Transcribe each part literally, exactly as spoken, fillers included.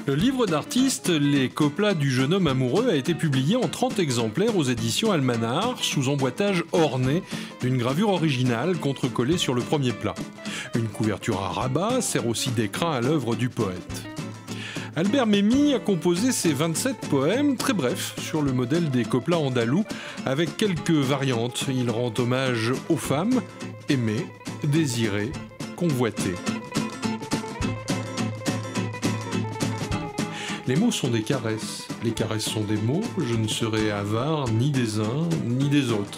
Le livre d'artiste Les coplas du jeune homme amoureux a été publié en trente exemplaires aux éditions Almanar, sous emboîtage orné d'une gravure originale contrecollée sur le premier plat. Une couverture à rabat sert aussi d'écrin à l'œuvre du poète. Albert Memmi a composé ses vingt-sept poèmes très brefs sur le modèle des coplas andalous avec quelques variantes. Il rend hommage aux femmes aimées, désirées, convoitées. Les mots sont des caresses, les caresses sont des mots, je ne serai avare ni des uns ni des autres.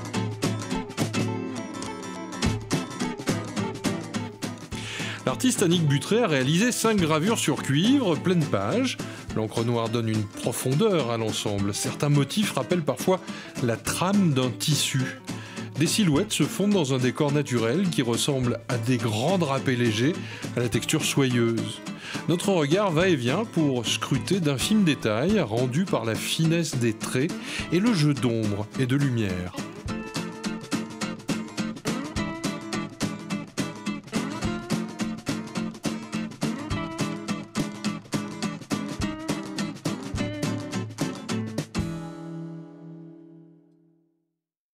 L'artiste Annick Butré a réalisé cinq gravures sur cuivre, pleine page. L'encre noire donne une profondeur à l'ensemble. Certains motifs rappellent parfois la trame d'un tissu. Des silhouettes se fondent dans un décor naturel qui ressemble à des grands drapés légers, à la texture soyeuse. Notre regard va et vient pour scruter d'infimes détails rendus par la finesse des traits et le jeu d'ombre et de lumière.